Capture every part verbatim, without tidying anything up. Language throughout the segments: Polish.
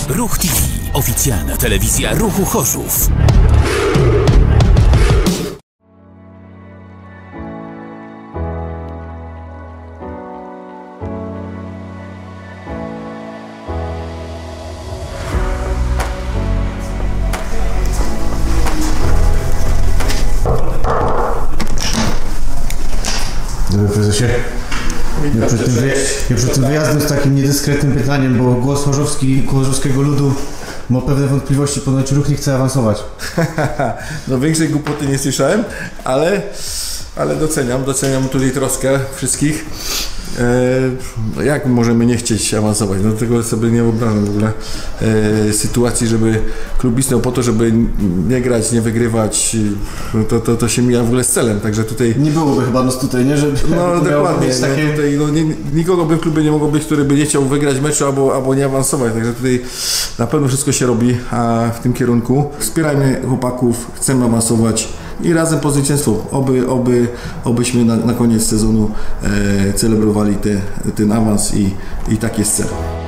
Ruch T V. Oficjalna telewizja Ruchu Chorzów. Dobry prezesie. Ja przed, tym, ja przed tym wyjazdem z takim niedyskretnym pytaniem, bo głos chorzowski, chorzowskiego ludu ma pewne wątpliwości, ponoć Ruch nie chce awansować. No większej głupoty nie słyszałem, ale, ale doceniam, doceniam tutaj troskę wszystkich. E, jak możemy nie chcieć awansować? No tego sobie nie wyobrażam w ogóle e, sytuacji, żeby klub istniał po to, żeby nie grać, nie wygrywać, to, to, to się mija w ogóle z celem, także tutaj... Nie byłoby chyba nas tutaj, nie? Żeby no dokładnie, takie... no, tutaj, no, nie, nikogo by w klubie nie mogło być, który by nie chciał wygrać meczu albo, albo nie awansować, także tutaj na pewno wszystko się robi a w tym kierunku. Wspierajmy chłopaków, chcemy awansować i razem po zwycięstwo, oby, oby, obyśmy na, na koniec sezonu e, celebrowali te, ten awans i, i tak jest cel.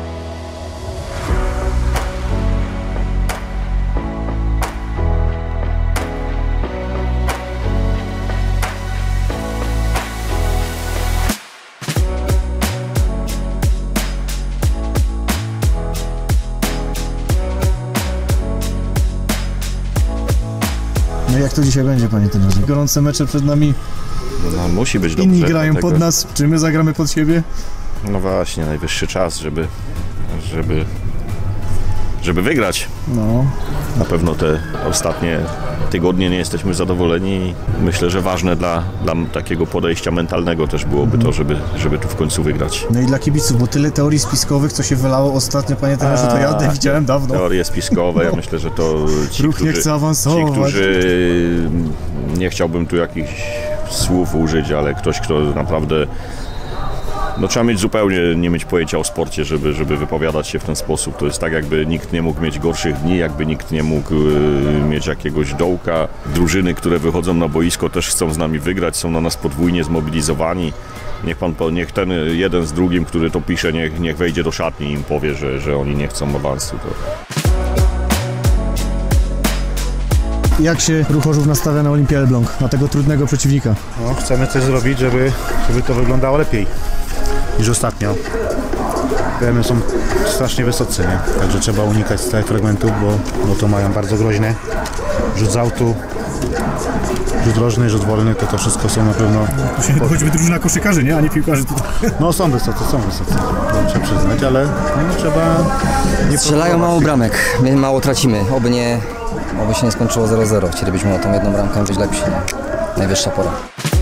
No jak to dzisiaj będzie, panie trenerze? Gorące mecze przed nami. No, musi być dobrze. Inni grają dlatego... pod nas, czy my zagramy pod siebie? No właśnie, najwyższy czas, żeby, żeby, żeby wygrać. No. Na pewno te ostatnie tygodnie nie jesteśmy zadowoleni. Myślę, że ważne dla, dla takiego podejścia mentalnego też byłoby to, żeby, żeby tu w końcu wygrać. No i dla kibiców, bo tyle teorii spiskowych, co się wylało ostatnio, panie trenerze, to ja nie widziałem dawno. Teorie spiskowe, ja myślę, że to ci, Ruch którzy, nie chce awansować. ci, którzy, nie chciałbym tu jakichś słów użyć, ale ktoś, kto naprawdę, no trzeba mieć zupełnie, nie mieć pojęcia o sporcie, żeby, żeby wypowiadać się w ten sposób. To jest tak, jakby nikt nie mógł mieć gorszych dni, jakby nikt nie mógł y, mieć jakiegoś dołka. Drużyny, które wychodzą na boisko, też chcą z nami wygrać, są na nas podwójnie zmobilizowani. Niech pan, niech ten jeden z drugim, który to pisze, niech, niech wejdzie do szatni i im powie, że, że oni nie chcą awansu. To... Jak się Ruch Chorzów nastawia na Olimpię Elbląg, na tego trudnego przeciwnika? No, chcemy coś zrobić, żeby, żeby to wyglądało lepiej niż ostatnio. P M y są strasznie wysocy, nie? Także trzeba unikać stałych fragmentów, bo, bo to mają bardzo groźne. Rzut z autu, rzut rożny, rzut wolny, to to wszystko są na pewno... To się choćby drużyna koszykarzy, nie? A nie piłkarzy tutaj. No są wysocy, są wysocy, muszę przyznać, ale no, trzeba... Nie strzelają mało bramek, my mało tracimy, oby nie... Oby się nie skończyło zero zero. Chcielibyśmy na tą jedną bramkę być lepsi. Nie? Najwyższa pora.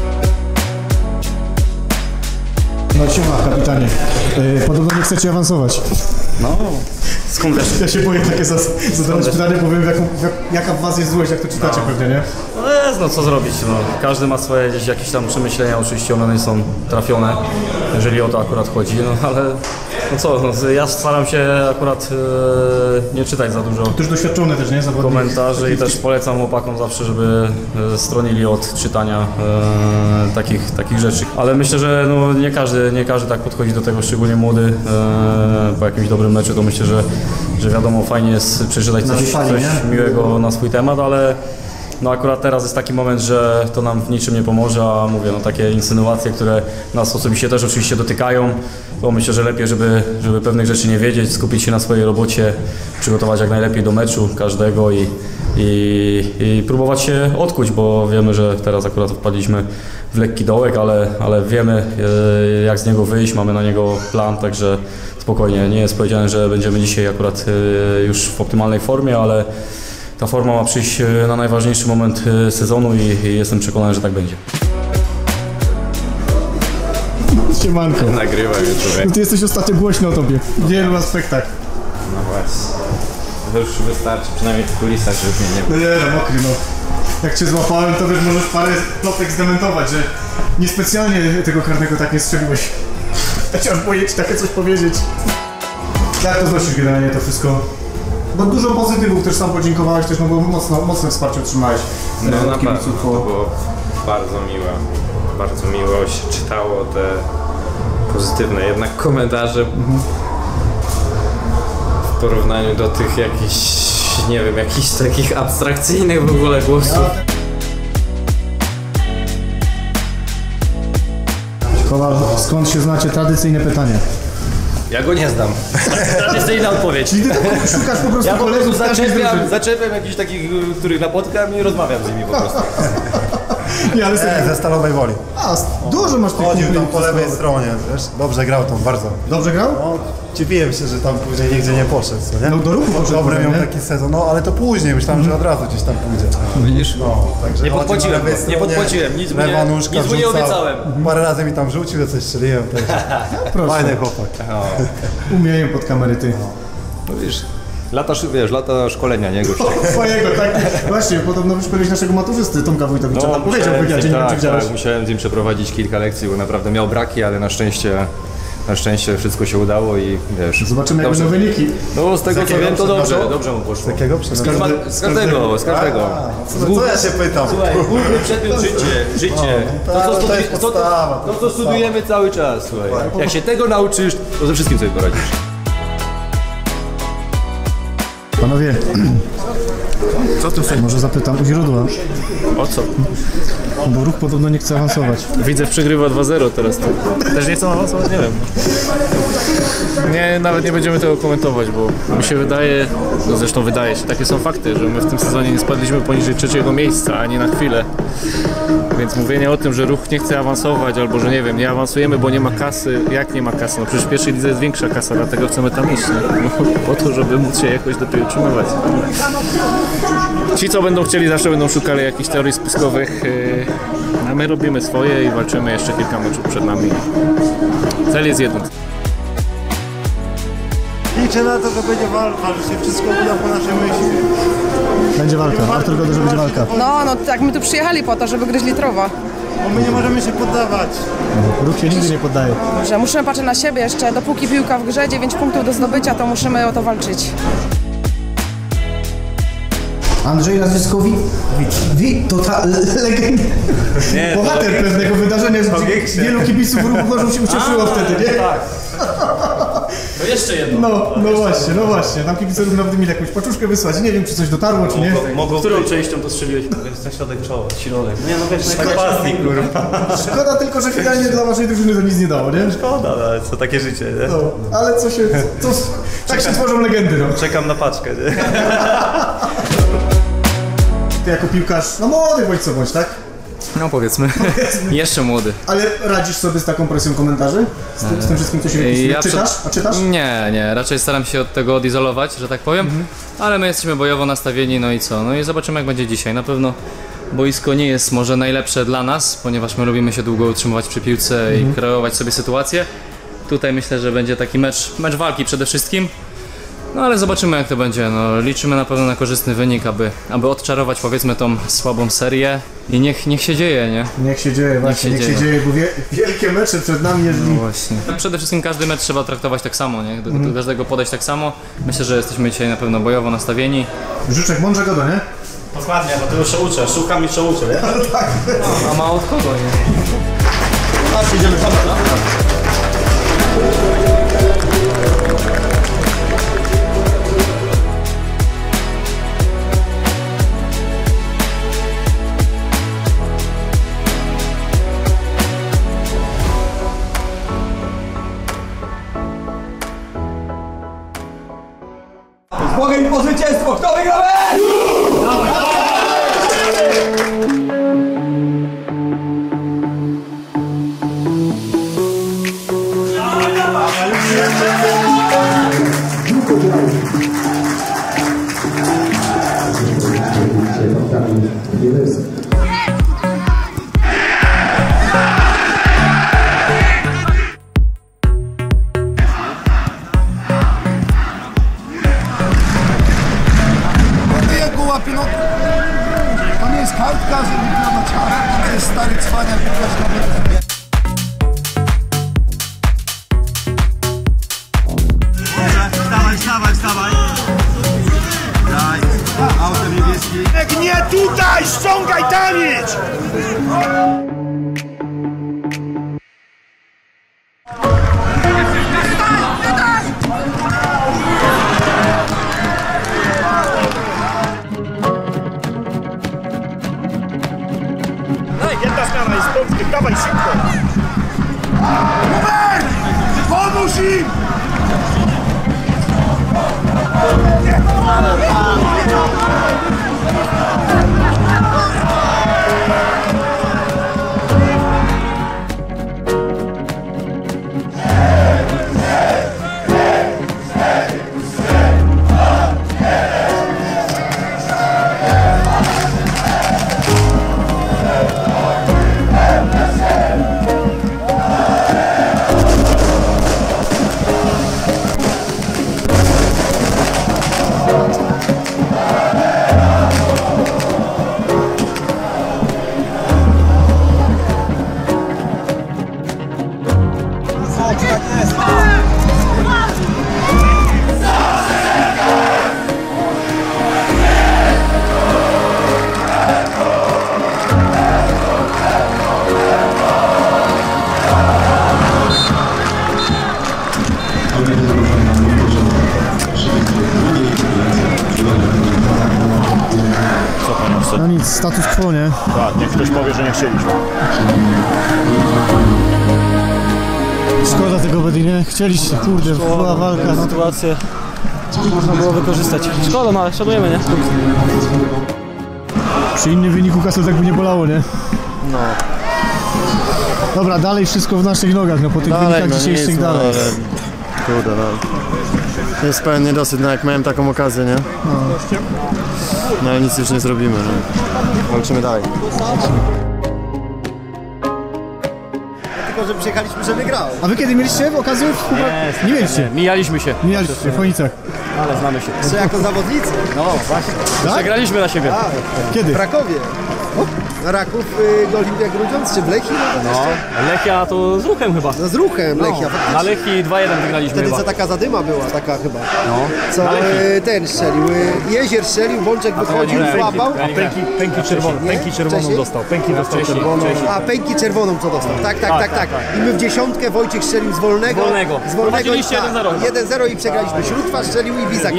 No siema, kapitanie. Yy, podobno nie chcecie awansować. No, skąd też? Ja się boję takie zadawać pytanie, bo wiem, jaką, jak, jaka w was jest złość, jak to czytacie no. Pewnie, nie? No jest, no co zrobić, no. Każdy ma swoje gdzieś jakieś tam przemyślenia, oczywiście one są trafione, jeżeli o to akurat chodzi, no ale no co, no, ja staram się akurat e, nie czytać za dużo. To już doświadczony też, nie? Zawodnik. Komentarzy i też polecam chłopakom zawsze, żeby e, stronili od czytania e, takich, takich rzeczy. Ale myślę, że no, nie, każdy, nie każdy tak podchodzi do tego, szczególnie młody. E, po jakimś dobrym meczu to myślę, że, że wiadomo, fajnie jest przeczytać coś, coś miłego na swój temat, ale no akurat teraz jest taki moment, że to nam w niczym nie pomoże, a mówię, no takie insynuacje, które nas osobiście też oczywiście dotykają, to myślę, że lepiej, żeby, żeby pewnych rzeczy nie wiedzieć, skupić się na swojej robocie, przygotować jak najlepiej do meczu każdego i, i, i próbować się odkuć, bo wiemy, że teraz akurat wpadliśmy w lekki dołek, ale, ale wiemy jak z niego wyjść, mamy na niego plan, także spokojnie, nie jest powiedziane, że będziemy dzisiaj akurat już w optymalnej formie, ale ta forma ma przyjść na najważniejszy moment sezonu i, i jestem przekonany, że tak będzie. Siemanko. Nagrywaj mnie. No ty jesteś ostatnio głośny o tobie, w wielu aspektach. No właśnie. To już wystarczy, przynajmniej w kulisach, żeby mnie nie było. No nie, no mokry, no. Jak cię złapałem, to wiesz, możesz parę plotek zdementować, że niespecjalnie tego karnego tak nie strzeliłeś. Ja cię aż boję ci takie coś powiedzieć. Jak to znosisz generalnie to wszystko? Bo dużo pozytywów też sam podziękowałeś, też no bo mocno, mocne wsparcie otrzymałeś. No na pewno, to było bardzo miłe, bardzo miło się czytało te pozytywne jednak komentarze. w porównaniu do tych jakichś, nie wiem, jakichś takich abstrakcyjnych w ogóle głosów. Kowal, skąd się znacie? Tradycyjne pytanie. Ja go nie znam. Tradycyjna odpowiedź. Czyli ty tak szukasz po prostu Ja po kolegów prostu z każdej zaczepiam, drużyny. zaczepiam jakichś takich, których napotkam i rozmawiam z nimi po prostu. Nie, ale Nie, sobie... ze Stalowej Woli. A, dużo masz tych Chodził kumpli tam po lewej przez to. stronie, wiesz? Dobrze grał tam, bardzo. Dobrze grał? No, dziwiłem się, że tam później nigdzie nie poszedł, co nie? No do ruchu poszedł, Dobry miał nie? taki sezon, no ale to później, myślałem, że od razu gdzieś tam pójdzie. Widzisz? No, także Nie chodził podpłaciłem po lewej go, nie stronie, podpłaciłem, nic mu nie- lewa nóżka nic mu nie wrzucał. obiecałem. Parę razy mi tam rzucił, ja coś strzeliłem, także Proszę. fajny chłopak. Umieją pod kamery ty. No widzisz, lata, wiesz, lata szkolenia, nie gościa. Twojego, tak? Właśnie, podobno wyszkoliłeś naszego maturzysty Tomka Wójtowicza. Tam powiedział w wywiadzie, nie wiem czy tak, widziałeś. tak, musiałem z nim przeprowadzić kilka lekcji, bo naprawdę miał braki, ale na szczęście, na szczęście wszystko się udało i wiesz. Zobaczymy jak dobrze. będą wyniki. No z tego co jakiego wiem to dobrze, przepraszam? dobrze mu poszło. Takiego Z, każde, z każdego, z każdego. Co, co ja się pytam? Słuchaj, główny przedmiot życie, życie. No, To, co, to studi- jest to, to, podstawa, to, to co studiujemy cały czas, słuchaj. Jak się tego nauczysz, to ze wszystkim sobie poradzisz. Panowie, Co tu sobie? może zapytam u źródła, O co? bo ruch podobno nie chce awansować. Widzę, przegrywa dwa zero teraz. Też nie chcą awansować? Nie wiem. Nie, nawet nie będziemy tego komentować, bo mi się wydaje, no zresztą wydaje się, takie są fakty, że my w tym sezonie nie spadliśmy poniżej trzeciego miejsca, ani na chwilę. Więc mówienie o tym, że ruch nie chce awansować, albo że nie wiem, nie awansujemy, bo nie ma kasy. Jak nie ma kasy? No przecież w pierwszej lidze jest większa kasa, dlatego chcemy tam iść. Nie? No, po to, żeby móc się jakoś lepiej utrzymywać. Ci, co będą chcieli, zawsze będą szukali jakichś teorii spiskowych. Yy, a my robimy swoje i walczymy jeszcze kilka meczów przed nami. Cel jest jeden. Liczę na to, że będzie walka, że się wszystko uda po naszej myśli. Będzie walka, Artur Goda, że będzie walka. No, no tak, my tu przyjechali po to, żeby gryźć Litrowa. Bo my nie możemy się poddawać. Ruch się nigdy nie poddaje. Że musimy patrzeć na siebie jeszcze, dopóki piłka w grze, dziewięć punktów do zdobycia, to musimy o to walczyć. Andrzej Razyskowi? Wi, to ta legenda. Bohater pewnego wydarzenia, że wielu kibiców ruchu Chorzów się ucieszyło wtedy, nie? Tak. No jeszcze jedno. No, no właśnie, no właśnie. Tam kibice ruchu nawet mieli jakąś paczuszkę wysłać. Nie wiem, czy coś dotarło, czy nie. Mogą Którą częścią to strzeliłeś? Jest ten środek czoła, środek. Nie no wiesz, Tak pasji, kurwa. Szkoda tylko, że finalnie dla waszej drużyny to nic nie dało, nie? Szkoda, ale co takie życie, nie? No, ale co się... Co, tak się tworzą legendy, no. Czekam na paczkę, nie? Ty jako piłkarz, no młody bądź co bądź, tak? No powiedzmy. Jeszcze młody. Ale radzisz sobie z taką presją komentarzy? Z tym, z tym wszystkim, co się Ja czytasz? A czytasz? Nie, nie, raczej staram się od tego odizolować, że tak powiem, Mhm. ale my jesteśmy bojowo nastawieni, no i co, no i zobaczymy jak będzie dzisiaj. Na pewno boisko nie jest może najlepsze dla nas, ponieważ my lubimy się długo utrzymywać przy piłce Mhm. i kreować sobie sytuację. Tutaj myślę, że będzie taki mecz, mecz walki przede wszystkim. No ale zobaczymy jak to będzie, no liczymy na pewno na korzystny wynik, aby, aby odczarować powiedzmy tą słabą serię i niech, niech się dzieje, nie? Niech się dzieje, właśnie, niech się, dzieje. dzieje, bo wie, wielkie mecze przed nami, jeżeli... No właśnie. Przede wszystkim każdy mecz trzeba traktować tak samo, nie? Do, do każdego podejść tak samo. Myślę, że jesteśmy dzisiaj na pewno bojowo nastawieni. Życzek mądrze goda, nie? Dokładnie, bo ty już się uczę, szukam i się uczę, nie? A ma od kogo, nie? Aż idziemy tam, no? Ogień po zwycięstwo! Kto wygra mecz? Jak go łapie, no to nie jest kartka, żeby wyglądać kartę, to jest stary cwaniak, wygrać nawet. Wstawaj, wstawaj, wstawaj! Daj, autem niebieskim. Jak nie tutaj, ściągaj taniec! nic, status quo, nie? Tak, niech ktoś powie, że nie chcieliśmy. Szkoda tego Bedy, nie? Chcieliście, kurde, była walka. Sytuację można było wykorzystać. Szkoda, no ale szanujemy, nie? Przy innym wyniku Kasel tak by nie bolało, nie? No. Dobra, dalej wszystko w naszych nogach, no po tych dalej, wynikach no, dzisiejszych nic, dalej. No, ale... Kurde, no. Jest pełen niedosyt, no jak miałem taką okazję, nie? No, no ale nic już nie zrobimy, no. Walczymy dalej. Tylko, że przyjechaliśmy, żeby grał. A wy kiedy mieliście okazję? Nie, nie mieliście. Nie, mijaliśmy się. Mijaliście w Chojnicach. Ale znamy się. Jeszcze jako zawodnicy? No właśnie. Tak? Przegraliśmy na siebie. Tak. Kiedy? W Krakowie. Raków, y, Olimpia Grudziądz czy w Lechii? No, Lechia to z Ruchem chyba. No z Ruchem, Lechia. No, na Lechii dwa jeden wygraliśmy Wtedy chyba. co taka zadyma była, taka chyba. No. Co y, ten strzelił, y, Jezier strzelił, Bączek wychodził, złapał. A pęki, pęki czerwoną, pęki czerwoną dostał. Pęki dostał czerwoną. A pęki czerwoną co dostał. Tak, tak, tak, tak. I my w dziesiątkę Wojciech strzelił z wolnego. Z wolnego. Z wolnego i Prowadziliście jeden zero. jeden zero i przegraliśmy. Śródwa strzelił i Bizak.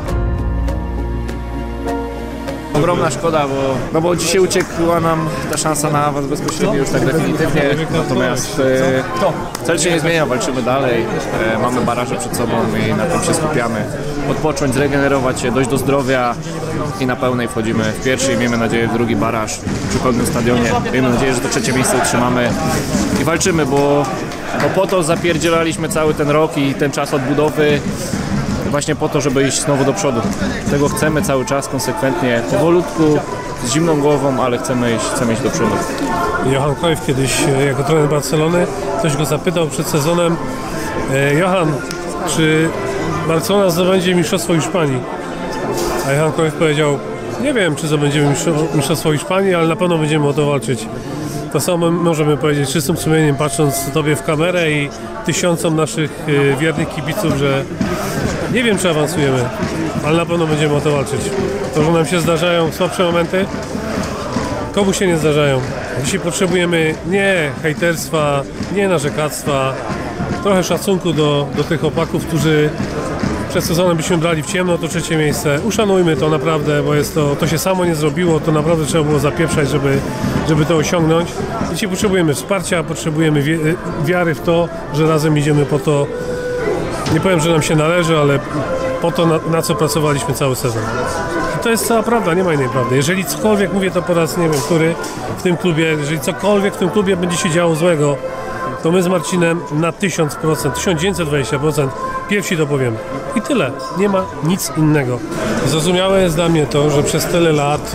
Ogromna szkoda, bo, no bo dzisiaj uciekła nam ta szansa na awans bezpośrednio już tak definitywnie, natomiast e, cel się nie zmienia, walczymy dalej, e, mamy baraże przed sobą i na tym się skupiamy. Odpocząć, zregenerować się, dojść do zdrowia i na pełnej wchodzimy w pierwszy i miejmy nadzieję w drugi baraż przy pełnym stadionie. Miejmy nadzieję, że to trzecie miejsce utrzymamy i walczymy, bo no po to zapierdzielaliśmy cały ten rok i ten czas odbudowy. Właśnie po to, żeby iść znowu do przodu. Tego chcemy cały czas, konsekwentnie, powolutku, z zimną głową, ale chcemy iść, chcemy iść do przodu. Johan Cruyff kiedyś jako trener Barcelony, ktoś go zapytał przed sezonem: Johan, czy Barcelona zdobędzie mistrzostwo Hiszpanii? A Johan Cruyff powiedział: nie wiem, czy zdobędziemy mistrzostwo Hiszpanii, ale na pewno będziemy o to walczyć. To samo możemy powiedzieć czystym sumieniem, patrząc Tobie w kamerę i tysiącom naszych wiernych kibiców, że nie wiem, czy awansujemy, ale na pewno będziemy o to walczyć. To, że nam się zdarzają słabsze momenty, komu się nie zdarzają. Dzisiaj potrzebujemy nie hejterstwa, nie narzekactwa, trochę szacunku do, do tych chłopaków, którzy przed sezonem byśmy brali w ciemno to trzecie miejsce. Uszanujmy to naprawdę, bo jest to, to się samo nie zrobiło, to naprawdę trzeba było zapieprzać, żeby, żeby to osiągnąć. Dzisiaj potrzebujemy wsparcia, potrzebujemy wi wiary w to, że razem idziemy po to, nie powiem, że nam się należy, ale po to, na, na co pracowaliśmy cały sezon. I to jest cała prawda, nie ma innej prawdy. Jeżeli cokolwiek, mówię to po raz nie wiem który, w tym klubie, jeżeli cokolwiek w tym klubie będzie się działo złego, to my z Marcinem na tysiąc procent, tysiąc dziewięćset dwadzieścia procent pierwsi to powiemy. I tyle. Nie ma nic innego. Zrozumiałe jest dla mnie to, że przez tyle lat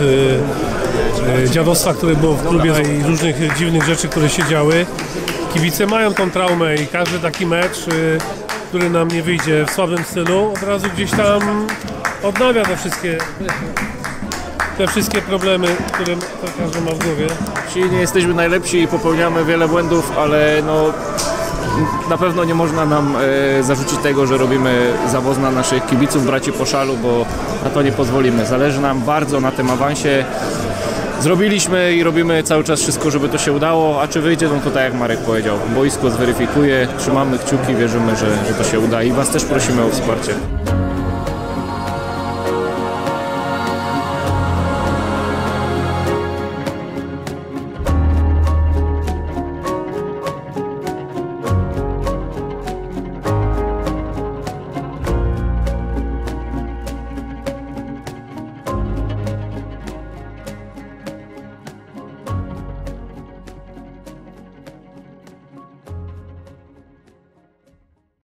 yy, yy, dziadostwa, które było w klubie i różnych dziwnych rzeczy, które się działy, kibice mają tą traumę i każdy taki mecz, yy, który nam nie wyjdzie w słabym stylu, od razu gdzieś tam odnawia te wszystkie te wszystkie problemy, które każdy ma w głowie. Czyli nie jesteśmy najlepsi i popełniamy wiele błędów, ale no, na pewno nie można nam e, zarzucić tego, że robimy zawóz na naszych kibiców, braci po szalu, bo na to nie pozwolimy. Zależy nam bardzo na tym awansie. Zrobiliśmy i robimy cały czas wszystko, żeby to się udało, a czy wyjdzie, no to tak jak Marek powiedział, boisko zweryfikuje, trzymamy kciuki, wierzymy, że, że to się uda i Was też prosimy o wsparcie.